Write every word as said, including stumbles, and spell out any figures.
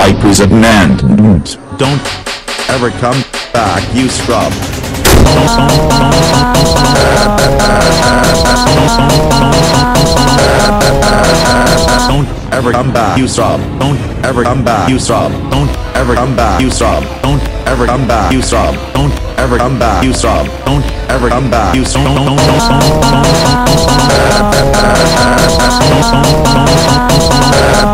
like prison and Don't ever come back, you scrub. Don't ever come back, you scrub. Don't ever come back, you scrub. Don't ever come back, you scrub. Don't ever come back, you scrub. Don't ever come back, you scrub. Don't ever come back, you scrub. Don't